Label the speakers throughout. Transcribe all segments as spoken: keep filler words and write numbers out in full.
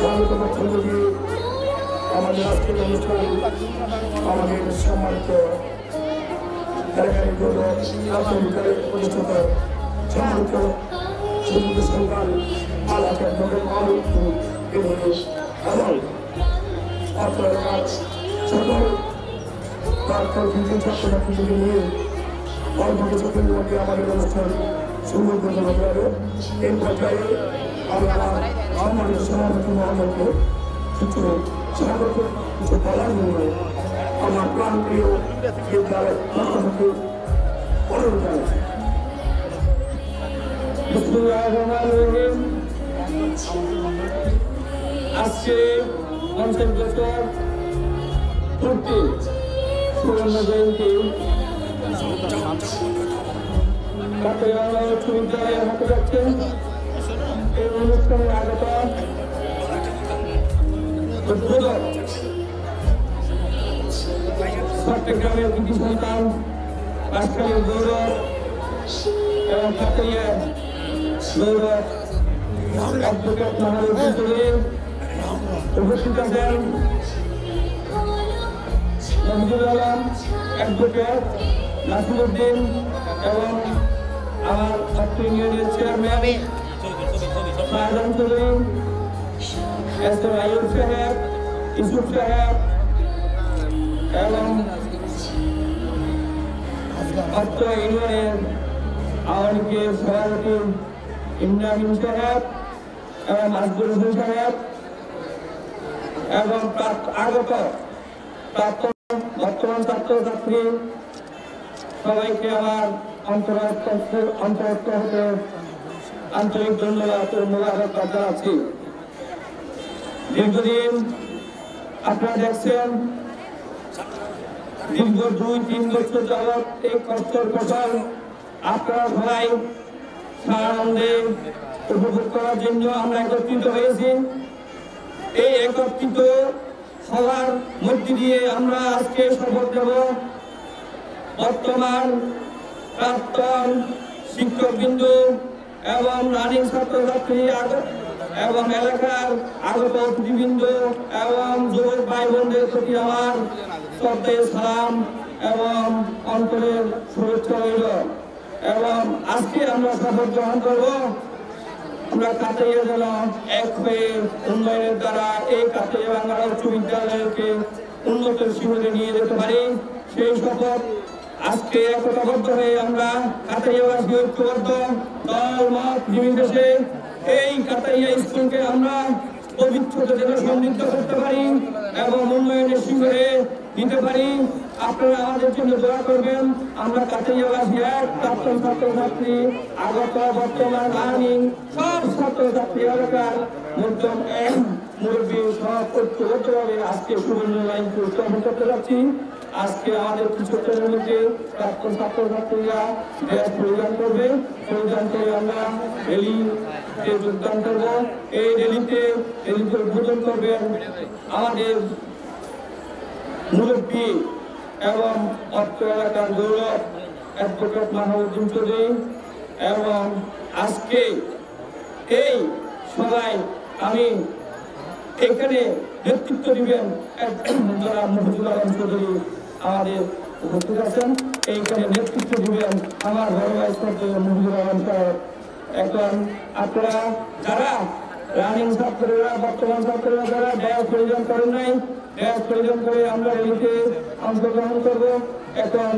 Speaker 1: স্বাগত বক্তব্য দিয়ে আমাদের আজকের অনুষ্ঠান আমাদের সম্মানিত এলাকায় গৌরব আন্তর্জাতিক প্রতিষ্ঠাতা সম্মানিত সুযোগ সরকার আলাকের নগর মালিক এবং অত্র এলাকার সকল তারপর বিভিন্ন ছাত্রছাত্রীদের নিয়ে অল্প কিছুক্ষণের মধ্যে আমাদের অনুষ্ঠান সুন্দর করতে হবে। এই পর্যায়ে আমি আমার সম্মানিত সভাপতি মহোদয়কে কিছু স্বাগত কিছু বলার জন্য আমার প্রাণপ্রিয় বিদ্যালয় পক্ষে অনুরোধ জানাচ্ছি।
Speaker 2: আজকে পঞ্চাশ বছর পূর্তি সুবর্ণ জয়ন্তী উচ্চ বিদ্যালয়ে হাতে যাচ্ছে। এই অনুষ্ঠানে আগত উদ্বোধক চট্টগ্রামের কৃতি সন্তান রাজশাহীর গৌরব এবং কাতাইয়ের গৌরব অ্যাডভোকেট মাহমুদুল চৌধুরী উপস্থিত আছেন মঞ্জুর আলম অ্যাডভোকেট নাসিরউদ্দিন এবং আমার ছাত্র ইউনিয়নের chairman Shahjahan Chowdhury, S M Ayub Saheb, Yusuf সাহেব এবং অত্র ইউনিয়নের আওয়ামী লীগের সভাপতি ইমরান সাহেব এবং মাজদুর হোসেন সাহেব এবং আগত প্রাক্তন বর্তমান ছাত্রছাত্রী সবাইকে আমার অন্তরাত্ম অন্তরাত্ম হতে আন্তরিক ধন্যবাদ ও মোবারকবাদ জানাচ্ছি। দীর্ঘদিন আপনারা দেখছেন দীর্ঘ দুই তিন বছর যাবৎ এই কষ্টের ফসল আপনারা সবাই আনন্দে উপভোগ করার জন্য আমরা একত্রিত হয়েছি। এই একত্রিত সবার মধ্যে দিয়ে আমরা আজকে শপথ নেব বর্তমান প্রাক্তন শিক্ষকবৃন্দ এবং রানিং ছাত্রছাত্রী এবং এলাকার আগত অতিথিবৃন্দ এবং যুবক ভাই বোনদের প্রতি আমার শ্রদ্ধেয় সালাম এবং অন্তরের শুভেচ্ছা রইল। এবং আজকে আমরা শপথ গ্রহণ করব আমরা কাতাইয়া যেন এক হয়ে উন্নয়নের দ্বারা এই কাতাইয়া বাংলা উচ্চ বিদ্যালয়কে উন্নত শিখরে নিয়ে যেতে পারি সেই শপথ আজকে একতাবদ্ধ হয়ে আমরা কাতাইয়াবাসী ঐক্যবদ্ধ দল মত নির্বিশেষে এই কাতাইয়া স্কুলকে আমরা পবিত্রতা যেন সমৃদ্ধ করতে পারি এবং উন্নয়নের শিখরে নিতে পারি। আপনারা আমাদের জন্য দোয়া করবেন। আমরা কাতাইয়াবাসী এক প্রাক্তন ছাত্রছাত্রী আগত বর্তমান রানিং সব ছাত্রছাত্রী এলাকার মধ্যম মুরব্বী সব ঐক্যবদ্ধভাবে আজকে সুবর্ণ লাইনকে উৎসব করতে যাচ্ছি। আজকে আমাদের কিছুক্ষণের মধ্যে প্রাক্তন ছাত্রছাত্রীরা ড্রেস পরিধান করবে, পরিধান করে আমরা র্যালিতে যোগদান করব। এই র্যালিতে র্যালিতে উদ্বোধন করবেন আমাদের মুরব্বী এবং অত্র এলাকার গৌরব অ্যাডভোকেট মাহমুদুল চৌধুরী এবং আজকে এই সবাই আমি এখানে নেতৃত্ব দিবেন যারা মফিজুল আলম চৌধুরী আমাদের উপস্থিত আছেন। এইখানে নেতৃত্ব দিবেন আমার বড় ভাই শ্রদ্ধেয় মফিজুল আলম সাহেব। এখন আপনারা যারা রানিং ছাত্ররা বর্তমান ছাত্ররা যারা ড্যাস পরিধান করেন নাই ড্যাস পরিধান করে আমরা র্যালিতে অংশগ্রহণ করব। এখন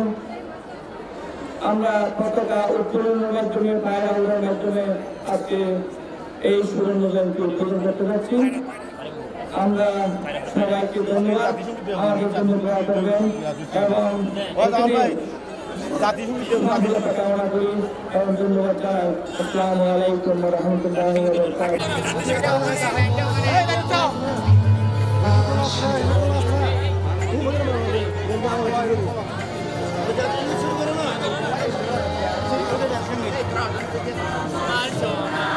Speaker 2: আমরা পতাকা উত্তোলনের মাধ্যমে ফায়ার আলোর মাধ্যমে আজকে এই সুবর্ণ জয়ন্তী উদ্বোধন করতে যাচ্ছি। আমরা সবাইকে ধন্যবাদ, আমাদের জন্য দোয়া করবেন এবং কামনা করি এবং ধন্যবাদ জানাই। আসসালামু আলাইকুম ওয়া রাহমাতুল্লাহি ওয়া বারাকাতুহু।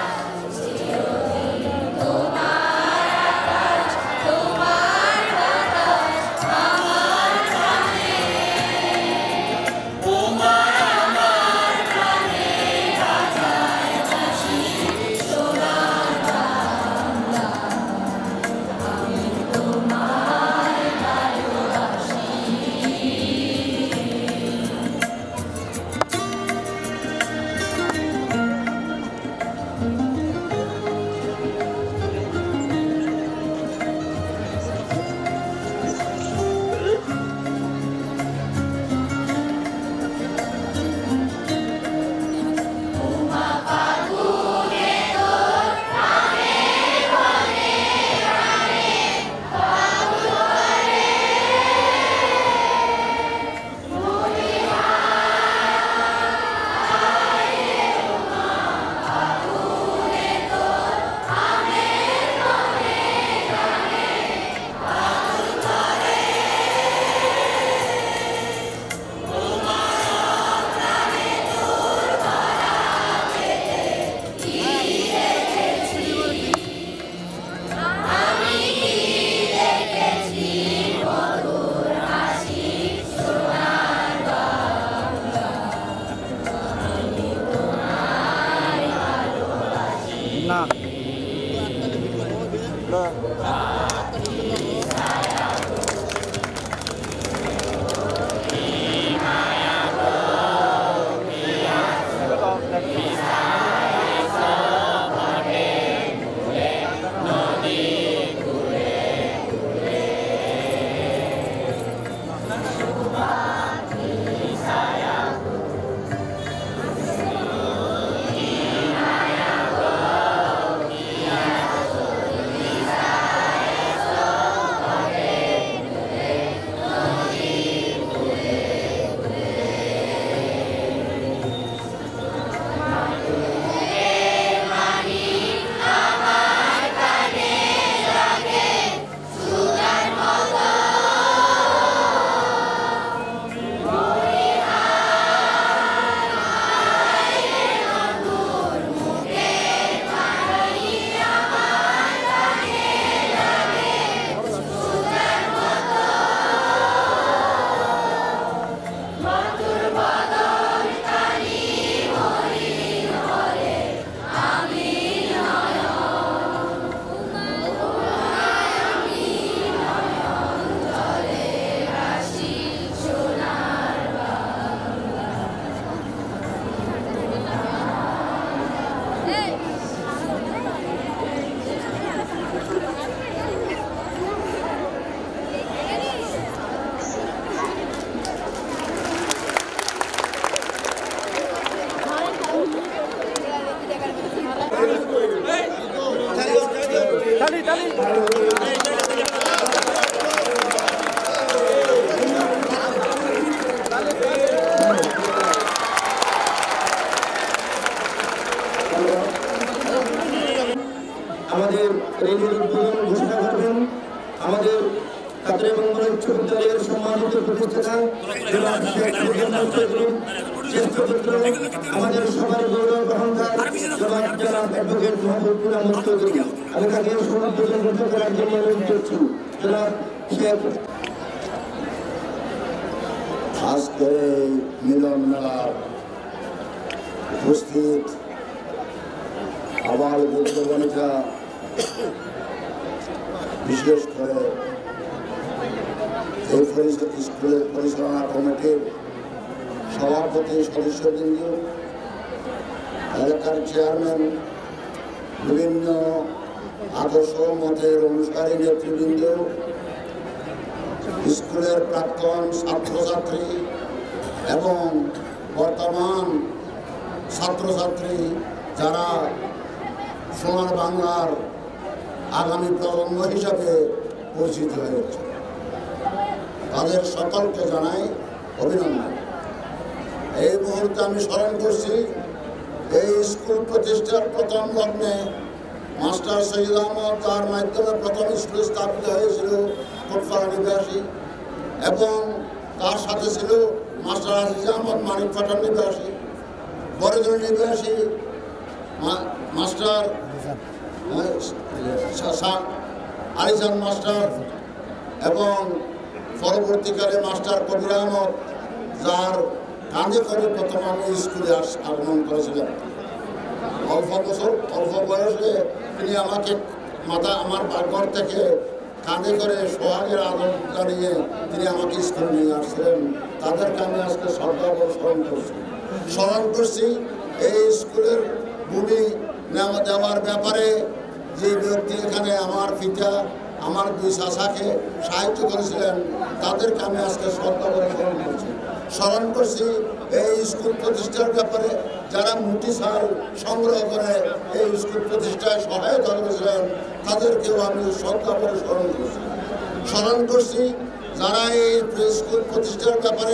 Speaker 3: তোমার
Speaker 2: আমাদের রেলের উদ্বোধন ঘোষণা করবেন আমাদের কাতরে মঙ্গল উচ্চ বিদ্যালয়ের সম্মানিত প্রতিষ্ঠাতা জনাব শেখ মুজিবুর গ্রুপ জ্যেষ্ঠ পুত্র আমাদের সবার গৌরব গ্রহণকার জনাব জনাব অ্যাডভোকেট মোহাম্মদুল আহমদ চৌধুরী। আমি তাকে উদ্বোধন ঘোষণা করার জন্য অনুরোধ করছি জনাব শেখ।
Speaker 1: আজকের এই মিলন মেলার উপস্থিত আবার বন্ধুবানিকা, বিশেষ করে এই স্কুলের পরিচালনা কমিটির সভাপতি সদস্যবৃন্দ, এলাকার চেয়ারম্যান, বিভিন্ন আদর্শ মতের অনুসারী নেতৃবৃন্দ, স্কুলের প্রাক্তন ছাত্রছাত্রী এবং বর্তমান ছাত্রছাত্রী যারা সোনার বাংলার আগামী প্রজন্ম হিসাবে পরিচিত হয়েছে, তাদের সকলকে জানাই অভিনন্দন। এই মুহূর্তে আমি স্মরণ করছি এই স্কুল প্রতিষ্ঠার প্রথম লগ্নে মাস্টার সৈয়দ আহমদ, তার মাধ্যমে প্রথম স্কুল স্থাপিত হয়েছিল কোটপাড়া নিবাসী, এবং তার সাথে ছিল মাস্টার আজিজ আহমদ মানিক পাঠান নিবাসী, বরেদর নিবাসী মাস্টার আলিজান মাস্টার, এবং পরবর্তীকালে মাস্টার কবির আহমদ, যার কাঁধে করে প্রথম আমি স্কুলে আগমন করেছিলেন। অল্প বছর অল্প বয়সে তিনি আমাকে মাথা আমার ঘর থেকে কাঁধে করে সোহাগের আদর জানিয়ে তিনি আমাকে স্কুলে নিয়ে আসছিলেন। তাদেরকে আমি আজকে শ্রদ্ধা স্মরণ করছি স্মরণ করছি এই স্কুলের ভূমি দেওয়ার ব্যাপারে যে ব্যক্তি এখানে আমার পিতা আমার দুই চাচাকে সাহায্য করেছিলেন, তাদেরকে আমি আজকে শ্রদ্ধা করে স্মরণ করছি স্মরণ করছি এই স্কুল প্রতিষ্ঠার ব্যাপারে যারা মুটি সাল সংগ্রহ করে এই স্কুল প্রতিষ্ঠায় সহায়তা করেছিলেন, তাদেরকেও আমি শ্রদ্ধা করে স্মরণ করছি স্মরণ করছি যারা এই স্কুল প্রতিষ্ঠার ব্যাপারে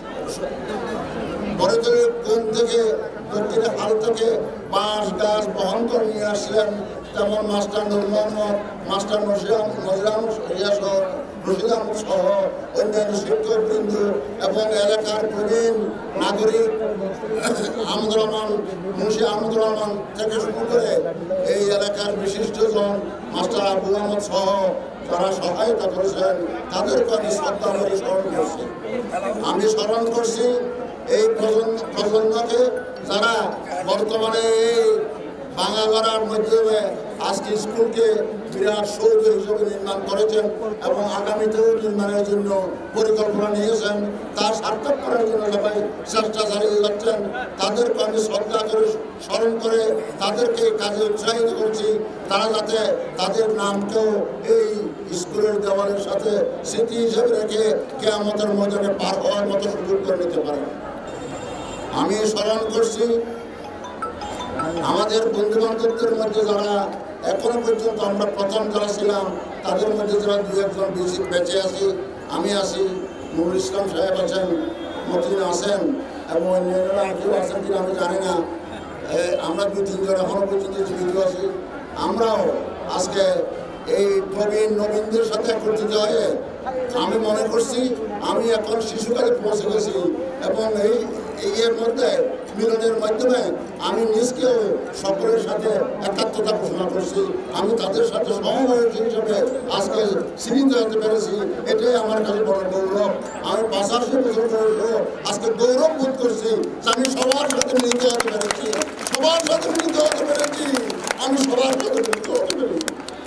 Speaker 1: বড়তলের কোন থেকে দক্ষিণের হাল থেকে বাঁশ গাছ বহন করে নিয়ে আসছিলেন, যেমন মাস্টার নুর মোহাম্মদ, মাস্টার নজিরাম নজিরাম সহ রশিদ আহমদ সহ অন্যান্য শিক্ষকবৃন্দ এবং এলাকার প্রবীণ নাগরিক আহমদুর রহমান, মুন্সি আহমদুর রহমান থেকে শুরু করে এই এলাকার বিশিষ্টজন মাস্টার আবু আহমদ সহ যারা সহায়তা করেছেন, তাদেরকে আমি শ্রদ্ধা করে স্মরণ করছি। আমি স্মরণ করছি এই প্রজন্মকে যারা বর্তমানে এই বাঙা গড়ার মাধ্যমে
Speaker 3: আজকে স্কুলকে বিরাট সৌধ হিসেবে নির্মাণ করেছেন এবং আগামীতেও নির্মাণের জন্য পরিকল্পনা নিয়েছেন। তার সার্থক করার জন্য সবাই চেষ্টা চালিয়ে যাচ্ছেন। তাদেরকে আমি শ্রদ্ধা করে স্মরণ করে তাদেরকে কাজে উৎসাহিত করছি, তারা যাতে তাদের নামকেও এই স্কুলের দেওয়ালের সাথে স্মৃতি হিসেবে রেখে কিয়ামতের ময়দানে পার হওয়ার মতো সুযোগ করে নিতে পারে। আমি স্মরণ করছি আমাদের বন্ধু বান্ধবদের মধ্যে যারা এখনো পর্যন্ত আমরা প্রথম যারা ছিলাম তাদের মধ্যে যারা দু একজন বেশি বেঁচে আছি, আমি আছি, নুরুল ইসলাম সাহেব আছেন, মতিন আছেন এবং অন্যান্যরা কেউ আছেন কিনা আমি জানি না। আমরা দুই তিনজন এখনো পর্যন্ত জীবিত আছি। আমরাও আজকে এই প্রবীণ নবীনদের সাথে একত্রিত হয়ে আমি মনে করছি আমি এখন শিশুকালে পৌঁছে গেছি এবং এই এর মধ্যে মিলনের মাধ্যমে আমি নিজকেও সকলের সাথে একাত্মতা ঘোষণা করছি। আমি তাদের সাথে সহবয়সী হিসেবে আজকে সীমিত হতে পেরেছি, এটাই আমার কাছে বড় গৌরব। আমি পাঁচাশি বছর বয়সেও আজকে গৌরব বোধ করছি যে আমি সবার সাথে মিলিত হতে পেরেছি, সবার সাথে মিলিত হতে পেরেছি, আমি সবার সাথে মিলিত হতে পেরেছি।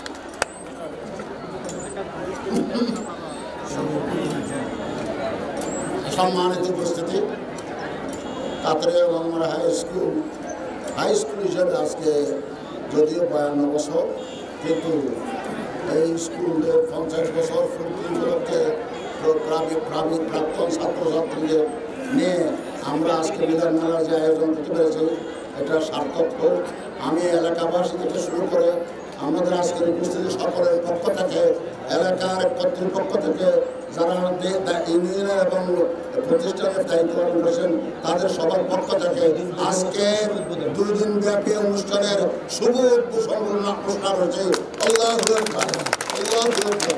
Speaker 3: সম্মানিত উপস্থিতি, Katariya Bangla high school high school হিসেবে আজকে যদিও বায়ান্ন বছর, কিন্তু এই স্কুলের পঞ্চাশ বছর পূর্তি উপলক্ষে প্রাথমিক প্রাক্তন ছাত্রছাত্রীদের নিয়ে আমরা আজকে মিলন মেলার যে আয়োজন করতে পেরেছি এটা সার্থক হোক। আমি এলাকাবাসী থেকে শুরু করে আমাদের আজকের উপস্থিতি সকলের পক্ষ থেকে, এলাকার কর্তৃপক্ষ থেকে যারা ইউনিয়নের এবং প্রতিষ্ঠানের দায়িত্ব পালন করেছেন তাদের সবার পক্ষ থেকে আজকের দুই দিন ব্যাপী অনুষ্ঠানের শুভ উদ্বোধন ঘোষণা করেছে। আল্লাহু আকবার, আল্লাহু আকবার।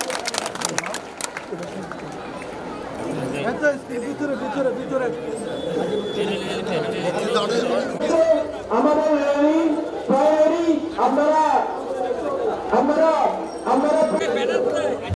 Speaker 4: আমাদের আপনারা আমরা